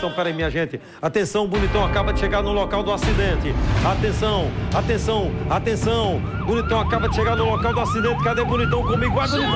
atenção, peraí, minha gente. Atenção, o Bonitão acaba de chegar no local do acidente. Atenção, atenção, atenção. Bonitão acaba de chegar no local do acidente. Cadê Bonitão comigo? Vai, Bonitão!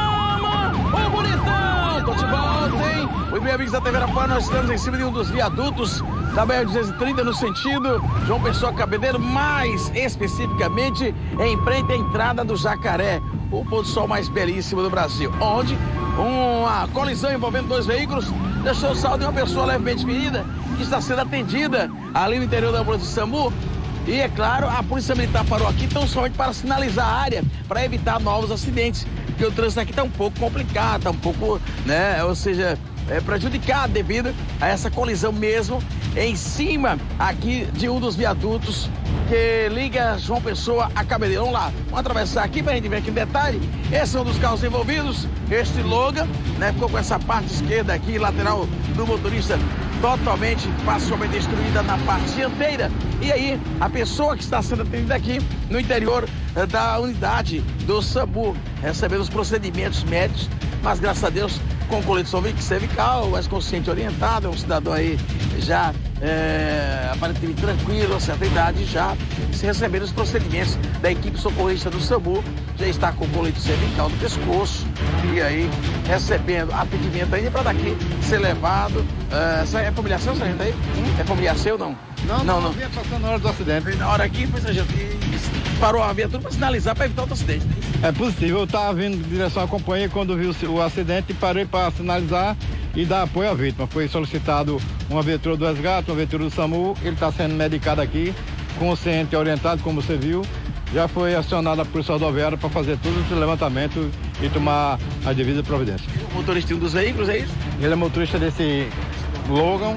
Ô, Bonitão! Tô de volta, hein? Oi, meus amigos da TV Arapuã, nós estamos em cima de um dos viadutos da BR-230 no sentido João Pessoa Cabedelo, mais especificamente em frente à entrada do Jacaré, o pôr do sol mais belíssimo do Brasil, onde uma colisão envolvendo dois veículos deixou o saldo de uma pessoa levemente ferida que está sendo atendida ali no interior da ambulância do SAMU. E, é claro, a Polícia Militar parou aqui tão somente para sinalizar a área, para evitar novos acidentes, porque o trânsito aqui está um pouco complicado, está um pouco, né, ou seja, prejudicado devido a essa colisão mesmo em cima aqui de um dos viadutos que liga João Pessoa a Cabedelo. Vamos lá, vamos atravessar aqui para a gente ver aqui em detalhe. Esse é um dos carros envolvidos, este Logan, né, ficou com essa parte esquerda aqui, lateral do motorista, totalmente, parcialmente destruída na parte dianteira. E aí, a pessoa que está sendo atendida aqui no interior da unidade do SAMU, recebendo os procedimentos médicos, mas graças a Deus, com colete cervical, mais consciente e orientado, é um cidadão aí já aparentemente tranquilo, a certa idade, já se recebendo os procedimentos da equipe socorrista do SAMU, já está com colete cervical no pescoço e aí recebendo atendimento ainda para daqui ser levado. É familiar seu, sargento aí? É familiar seu ou não? Não. Vinha passando na hora do acidente. Na hora aqui, foi, sargento, parou a viatura para sinalizar para evitar outro acidente. É possível, eu estava vindo em direção à companhia quando vi o acidente e parei para sinalizar e dar apoio à vítima. Foi solicitado uma viatura do resgate, uma viatura do SAMU, ele está sendo medicado aqui, consciente e orientado, como você viu. Já foi acionada a Polícia Rodoviária para fazer todo esse levantamento e tomar a devida providência. O motorista de um dos veículos, é isso? Ele é motorista desse Logan,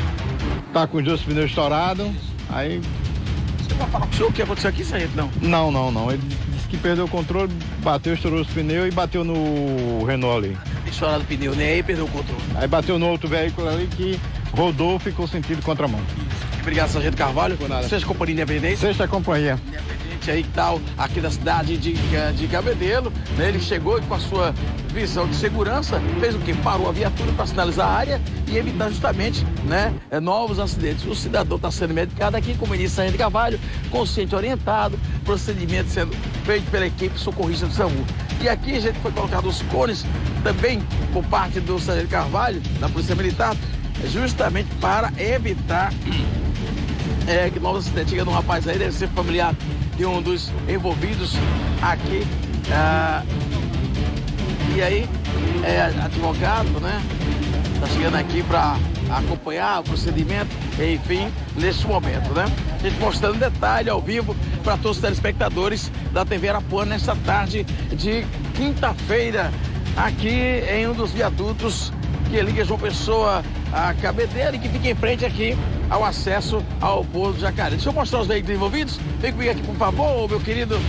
tá com os dois pneus estourados, aí... Você vai falar pro senhor o que aconteceu aqui, sargento, não? Não. Ele disse que perdeu o controle, bateu, estourou os pneus e bateu no Renault ali. Estourado o pneu, né? Aí perdeu o controle. Aí bateu no outro veículo ali que rodou, ficou sentido contramão. Obrigado, sargento Carvalho. Por nada. Sexta Companhia Independente. Sexta Companhia. Independente aí que tal, aqui da cidade de Cabedelo, né? Ele chegou com a sua visão de segurança, fez o quê? Parou a viatura para sinalizar a área e evitar justamente, né, novos acidentes. O cidadão está sendo medicado aqui, como disse sargento Carvalho, consciente orientado, procedimento sendo feito pela equipe socorrista do SAMU. E aqui a gente foi colocado os cones também por parte do sargento Carvalho, da Polícia Militar, justamente para evitar que novos acidentes. Chegando um rapaz aí, deve ser familiar de um dos envolvidos aqui. E aí, advogado, né? Tá chegando aqui para acompanhar o procedimento, enfim, neste momento, né? A gente mostrando detalhe ao vivo para todos os telespectadores da TV Arapuã nesta tarde de quinta-feira, aqui em um dos viadutos que liga João Pessoa a Cabedelo e que fica em frente aqui ao acesso ao Poço do Jacaré. Deixa eu mostrar os veículos envolvidos. Vem comigo aqui, por favor, meu querido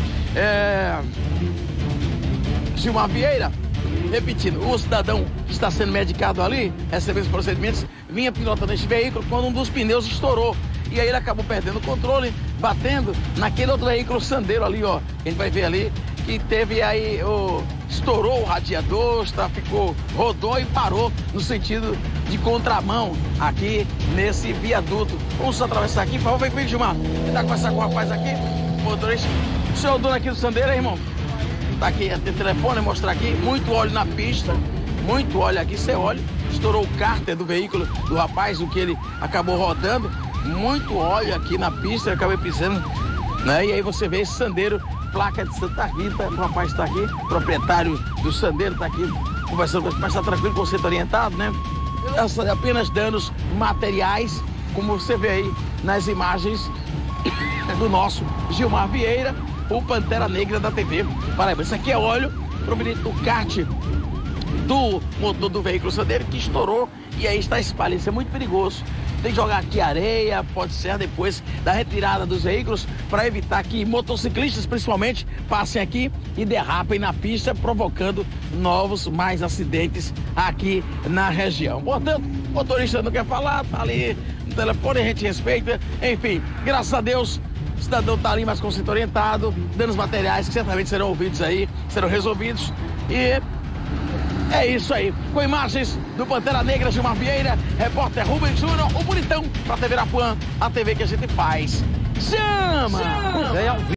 Gilmar Vieira. Repetindo, o cidadão que está sendo medicado ali, recebendo os procedimentos, vinha pilotando este veículo quando um dos pneus estourou. E aí ele acabou perdendo o controle, batendo naquele outro veículo Sandero ali, ó. A gente vai ver ali que teve aí, estourou o radiador, rodou e parou no sentido de contramão aqui nesse viaduto. Vamos atravessar aqui, por favor, vem comigo, Gilmar. Tentar conversar com o rapaz aqui, motorista. O senhor é o dono aqui do Sandero, hein, irmão? Tá aqui, tem telefone, mostrar aqui, muito óleo na pista, muito óleo aqui, você olha, estourou o cárter do veículo do rapaz, o que ele acabou rodando, muito óleo aqui na pista, eu acabei pisando, né? E aí você vê esse Sandero, placa de Santa Rita, o rapaz está aqui, proprietário do Sandero, está aqui conversando com o rapaz, está tranquilo, conceito orientado, né? Apenas danos materiais, como você vê aí nas imagens do nosso Gilmar Vieira, o Pantera Negra da TV Paraíba. Isso aqui é óleo proveniente do kart do motor do veículo Sandero que estourou e aí está espalhado. Isso é muito perigoso. Tem que jogar aqui areia, pode ser depois da retirada dos veículos para evitar que motociclistas, principalmente, passem aqui e derrapem na pista, provocando mais acidentes aqui na região. Portanto, o motorista não quer falar, tá ali no telefone, a gente respeita. Enfim, graças a Deus, o cidadão está ali mais consciente orientado, danos materiais que certamente serão ouvidos aí, serão resolvidos. E É isso aí. Com imagens do Pantera Negra, Gilmar Vieira, repórter Rubens Júnior, o Bonitão, pra TV Arapuã, a TV que a gente faz. Chama!